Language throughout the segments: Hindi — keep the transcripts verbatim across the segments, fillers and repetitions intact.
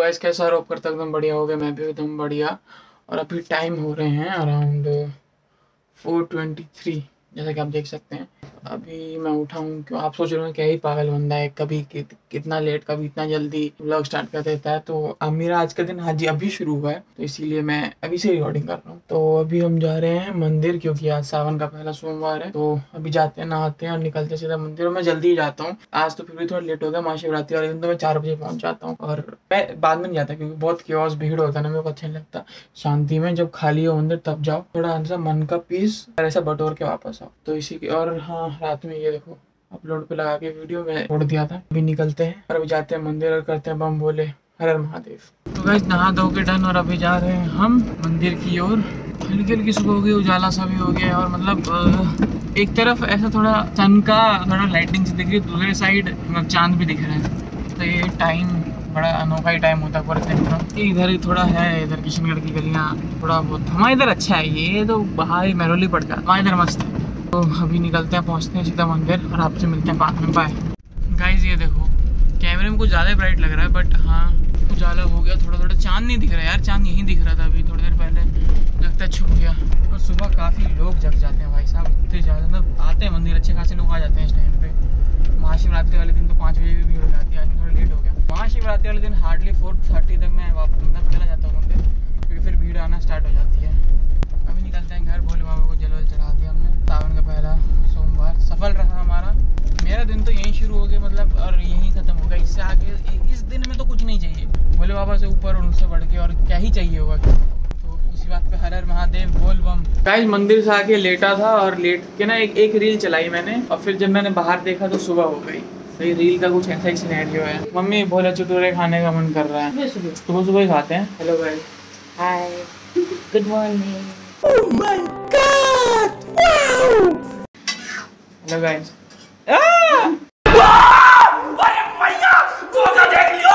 गाइस कैसा रोप करता एकदम बढ़िया हो गया, मैं भी एकदम बढ़िया। और अभी टाइम हो रहे हैं अराउंड फोर ट्वेंटी थ्री, जैसा कि आप देख सकते हैं। अभी मैं उठा हूँ। क्यों आप सोच रहे हो क्या ही पागल बंदा है, कभी कि, कितना लेट कभी इतना जल्दी व्लॉग स्टार्ट कर देता है। तो अब मेरा आज का दिन हाँ जी अभी शुरू हुआ है, तो इसीलिए मैं अभी से रिकॉर्डिंग कर रहा हूँ। तो अभी हम जा रहे हैं मंदिर, क्योंकि आज सावन का पहला सोमवार है। तो अभी जाते हैं, नहाते हैं और निकलते सीधा मंदिर। और मैं जल्दी ही जाता हूँ, आज तो फिर भी थोड़ा लेट हो गया। महाशिवरात्रि वाले दिन तो मैं चार बजे पहुंच जाता हूँ, और मैं बाद में नहीं जाता क्योंकि बहुत क्योस भीड़ होता है ना, मेरे को अच्छा नहीं लगता। शांति में जब खाली हो मंदिर तब जाओ, थोड़ा अंदर मन का पीस और ऐसा बटोर के वापस आओ। तो इसी के और हाँ, रात में ये देखो अपलोड पे लगा के वीडियो में छोड़ दिया था। अभी निकलते हैं और अभी जाते हैं मंदिर और करते हैं बम बोले हर हर महादेव। तो गाइस नहा धो के डन, और अभी जा रहे हैं हम मंदिर की ओर। हल्की हल्की सुबह हो गई, उजाला सा भी हो गया, और मतलब एक तरफ ऐसा थोड़ा सन का थोड़ा लाइटिंग से दिख रही है, दूसरे साइड मतलब चांद भी दिख रहा है। तो ये टाइम बड़ा अनोखा ही टाइम होता है पूरे दिन का। इधर ही थोड़ा है, इधर किशनगढ़ की गलियाँ थोड़ा बहुत। हमारे इधर अच्छा है, ये तो बाहर ही महरौली पड़ जाता है, हमारे इधर मस्त है। तो अभी निकलते हैं, पहुंचते हैं सीधा मंदिर और आपसे मिलते हैं बाद में। Bye guys. ये देखो कैमरे में कुछ ज़्यादा ब्राइट लग रहा है, बट हाँ उजाला हो गया थोड़ा थोड़ा। चांद नहीं दिख रहा यार, चांद यहीं दिख रहा था अभी थोड़ी देर पहले, लगता है छुप गया। और सुबह काफ़ी लोग जग जाते हैं भाई साहब, इतने ज़्यादा मतलब आते हैं मंदिर, अच्छे खासे लोग आ जाते हैं इस टाइम पे। महाशिवरात्रि वाले दिन तो पाँच बजे भी भीड़ हो जाती है, आज थोड़ा लेट हो गया। महाशिवरात्रि वाले दिन हार्डली फोर थर्टी तक मैं वापस मतलब चला जाता हूँ मंदिर, क्योंकि फिर भीड़ आना स्टार्ट हो जाती है। अभी निकलते हैं घर, भोले बाबा को जल वल चढ़ा दिया हमने। सावन का पहला सोमवार सफल रहा हमारा। मेरा दिन तो यहीं शुरू हो गया मतलब, और यहीं खत्म होगा। इससे आगे इस दिन में तो कुछ नहीं चाहिए, भोले बाबा से ऊपर और उनसे बढ़ के और क्या ही चाहिए होगा। तो उसी बात पे हर हर महादेव बोल बम। गाइस मंदिर से आके लेटा था, और लेट के ना एक एक रील चलाई मैंने, और फिर जब मैंने बाहर देखा तो सुबह हो गई। तो ये रील का कुछ ऐसा ही सिनेरियो है। मम्मी भोले चटूरे खाने का मन कर रहा है, सुबह सुबह ही खाते हैं। Hello guys, hi, good morning. Oh my God! Wow! Hello guys. Ah! अरे भैया, धोखा देख लियो।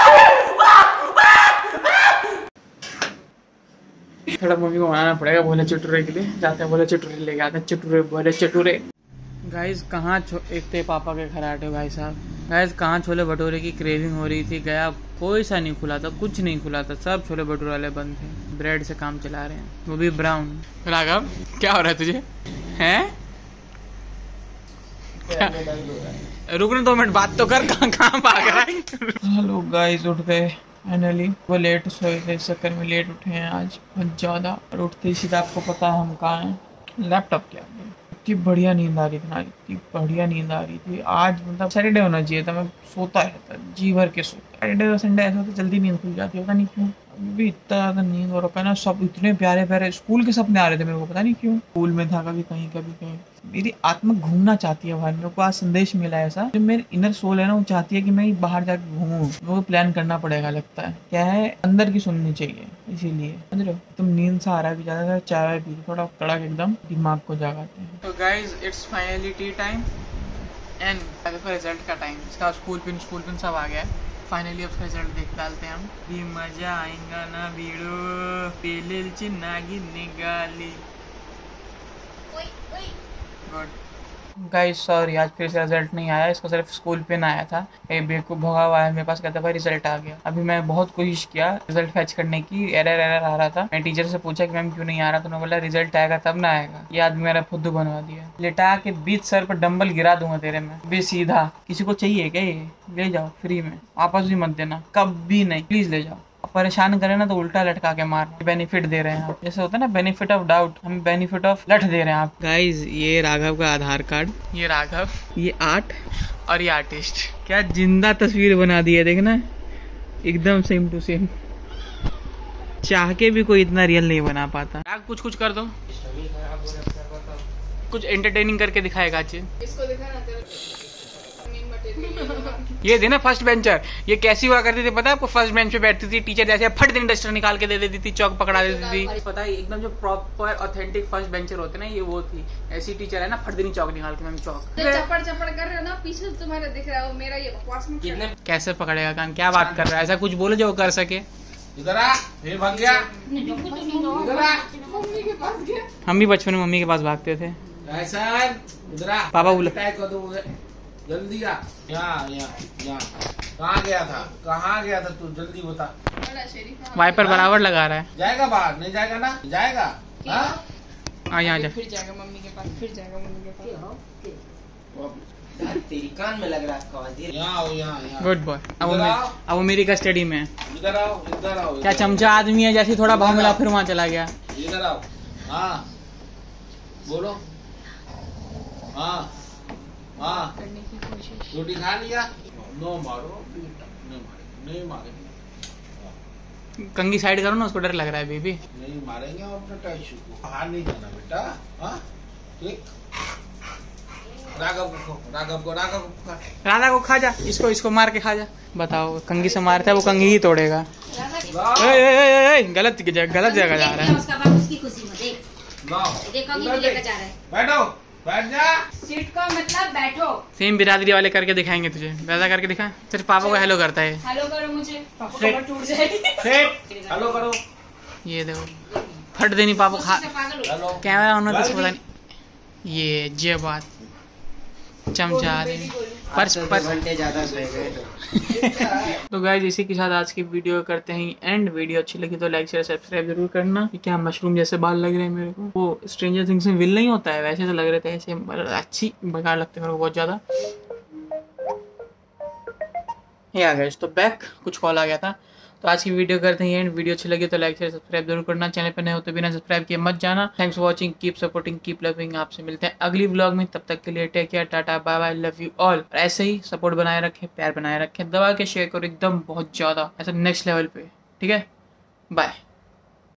थोड़ा मम्मी को मनाना पड़ेगा भोले चटूरे के लिए। जाते हैं भोले चटूरे लेके आते हैं, चटूरे भोले चटूरे। गाइस कहाँ एक थे पापा के खराटे भाई साहब। गाइस कहाँ छोले भटूरे की क्रेविंग हो रही थी, गया कोई सा नहीं खुला था, कुछ नहीं खुला था, सब छोले भटूरे वाले बंद थे। ब्रेड से काम चला रहे हैं, वो भी ब्राउन। राघव क्या हो रहा है तुझे, हैं? रुकने दो मिनट, बात तो कर, कहाँ कहाँ भाग रहा है। हेलो गाइस, उठ गए फाइनली। वो लेट सोए थे, इस चक्कर में लेट उठे हैं आज बहुत ज्यादा। और उठते ही सीधा आपको पता है हम कहाँ हैं, लैपटॉप के आगे। इतनी बढ़िया नींद आ रही थी ना, इतनी बढ़िया नींद आ रही थी। आज मतलब सैटरडे होना चाहिए था, मैं सोता रहता जी भर के सोता। सैटरडे और संडे ऐसा होता जल्दी नींद खुल जाती है, पता नहीं क्यों। अभी भी इतना ज़्यादा नींद हो रखा है ना, सब इतने प्यारे प्यारे स्कूल के सपने आ रहे थे मेरे को, पता नहीं क्यों। स्कूल में था कभी कहीं कभी कहीं। मेरी आत्मा घूमना चाहती है भाई, मेरे को आज संदेश मिला है ऐसा। जो मेरी इनर सोल है ना, वो चाहती है कि मैं बाहर जाके घूमूं। वो प्लान करना पड़ेगा लगता है, क्या है अंदर की सुननी चाहिए, इसीलिए समझ रहे हो। तुम नींद सा आ रहा है ज्यादा, चाय पी थोड़ा कड़क एकदम, दिमाग को जगाते हैं। तो guys it's finally tea time and result का टाइम। इसका स्कूल पिन स्कूल पिन सब आ गया है। फाइनली अब रिजल्ट देख डालते हैं हम। भी मजा आएगा ना वीडियो पेले चिन्नागी निगाली। गुड गाइस, सॉरी आज फिर से रिजल्ट नहीं आया, इसका सिर्फ स्कूल पिन आया था। ये बेवकूफ भगा हुआ है मेरे पास, कहता भाई रिजल्ट आ गया। अभी मैं बहुत कोशिश किया रिजल्ट फैच करने की, एरर एरर आ रहा था। मैं टीचर से पूछा कि मैम क्यों नहीं आ रहा, तो उन्होंने बोला रिजल्ट आएगा तब ना आएगा। ये आदमी मेरा फुद्दू बनवा दिया। लेटा के बीच सर पर डंबल गिरा दूंगा तेरे में भी सीधा। किसी को चाहिए क्या ये, ले जाओ फ्री में, वापस भी मत देना कभी नहीं, प्लीज ले जाओ। परेशान करे ना तो उल्टा लटका के मारना। बेनिफिट दे रहे हैं आप, जैसे होता है ना बेनिफिट ऑफ डाउट, हम बेनिफिट ऑफ लठ दे रहे हैं आप। गाइज ये राघव का आधार कार्ड, ये राघव, ये आर्ट और ये आर्टिस्ट। क्या जिंदा तस्वीर बना दी है, देखना एकदम सेम टू सेम। चाह के भी कोई इतना रियल नहीं बना पाता। राघव कुछ कुछ कर दो, कुछ एंटरटेनिंग करके दिखाएगा चीज। इसको दिखा ना तेरा ये देना फर्स्ट बेंचर, ये कैसी हुआ करती थी पता है आपको? फर्स्ट बेंच पे बैठती थी, टीचर जैसे फट दिन डस्टर निकाल के दे देती थी, चौक पकड़ा देती थी। पता है एकदम जो प्रॉपर ऑथेंटिक फर्स्ट बेंचर होते ना, ये वो थी। ऐसी टीचर है ना, फट दिन चौक निकाल के मैम चौक चपड़ चपड़ कर रहे हो ना, पीछे तुम्हारे दिख रहा है मेरा ये बकवास में कितने कैसे पकड़ेगा कान, क्या बात कर रहा है? ऐसा कुछ बोलो जो कर सके। इधर आ, ये भाग गया। इधर आ, मम्मी के पास गया। हम भी बचपन में मम्मी के पास भागते थे। इधर आ, पापा बोले जल्दी आ। यहाँ यहाँ यहाँ कहाँ गया था, कहाँ गया था तू, जल्दी बता। बड़ा शरीफ वाइपर बराबर लगा रहा है। जाएगा बाहर, नहीं जाएगा ना, जाएगा। हाँ आ यहाँ जा। फिर जाएगा मम्मी के पास, फिर जाएगा मम्मी के पास। तेरी कान में लग रहा है। यहाँ आओ, यहाँ यहाँ। Good boy. अब वो इधर मे- आओ। अब वो मेरी कस्टडी में है। इधर आओ, इधर आओ। क्या इधर चमचा आदमी है, जैसे ही थोड़ा भाव मिला फिर वहाँ चला गया। आओ, इधर आओ। हाँ बोलो। हाँ हाँ करने की कोशिश। रोटी खा लिया। नो मारो बेटा, नहीं मारे, नहीं मारेंगे, कंगी साइड करो ना, उसको डर लग रहा है बेबी। नहीं मारेंगे और अपने टाइशू को बाहर नहीं जाना बेटा। हाँ ठीक। राघव को खो, राघव को, राघव को खा। राधा को खा जा, इसको इसको मार के खा जा। बताओ, कंगी से मारता है वो कंगी ही तोड़ेगा। लाओ, ए, ए, ए, ए, गलत जगह गलत जगह जा रहा है। उसका बाप उसकी खुशी में देख लाओ। देखो इधर लेकर देख। जा रहा है। बैठो, बैठ जा। सीट का मतलब बैठो। सेम बिरादरी वाले करके दिखाएंगे तुझे, वैसा करके दिखा। सिर्फ पापा को हेलो करता है। हेलो करो मुझे, पापा कमर टूट जाएगी। सेठ, हेलो करो। ये देखो, फट देनी पापा खा। उससे पागल हो हेलो। कैमरा ऑन है तो पता नहीं। ये जे बात चमचा आदमी पर्स पर्स। घंटे ज्यादा रह गए। तो गाइस इसी के साथ आज की वीडियो करते हैं एंड। वीडियो अच्छी लगी तो लाइक शेयर सब्सक्राइब जरूर करना। क्या मशरूम जैसे बाल लग रहे हैं मेरे को, वो स्ट्रेंजर थिंग्स में विल नहीं होता है वैसे तो लग रहे थे ऐसे, अच्छी बेकार लगते हैं मेरे को बहुत ज्यादा। ये आ गए तो बैक, कुछ कॉल आ गया था। तो आज की वीडियो करते हैं एंड। वीडियो अच्छी लगी तो लाइक शेयर सब्सक्राइब जरूर करना। चैनल पर नए हो तो बिना सब्सक्राइब किए मत जाना। Thanks for watching, keep supporting, keep loving. आपसे मिलते हैं अगली व्लॉग में, तब तक के लिए take care, tata bye bye, love you all. ऐसे ही सपोर्ट बनाए रखें, प्यार बनाए रखें, दबा के शेयर करो एकदम बहुत ज्यादा, ऐसा नेक्स्ट लेवल पे। ठीक है, बाय।